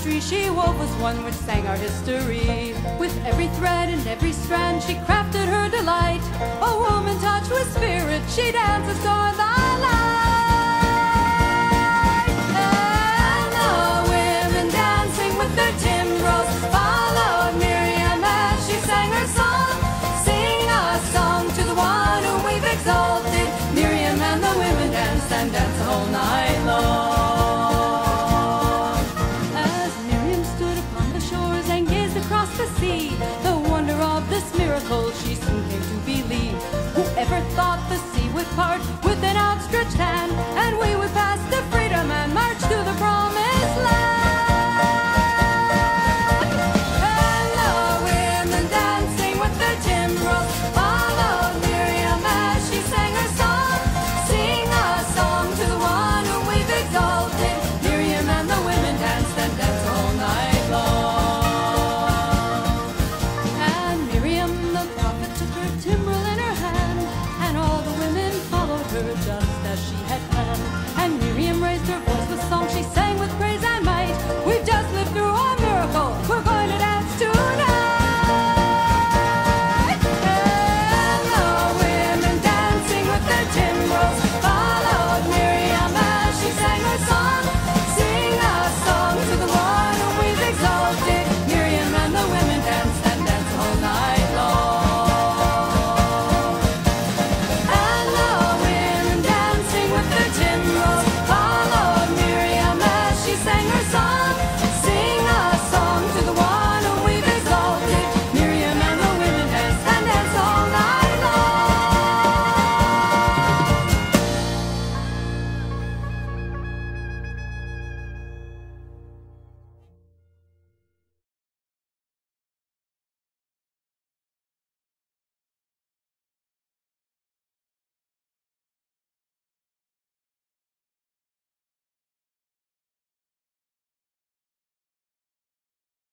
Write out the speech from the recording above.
tapestry she wove was one which sang our history. With every thread and every strand she crafted her delight. A woman touched with spirit, she dances o'er the light.